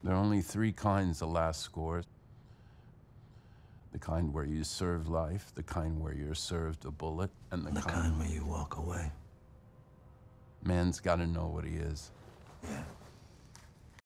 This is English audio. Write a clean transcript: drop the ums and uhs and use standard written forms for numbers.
There are only three kinds of last scores. The kind where you serve life, the kind where you're served a bullet, and the kind where you walk away. Man's got to know what he is.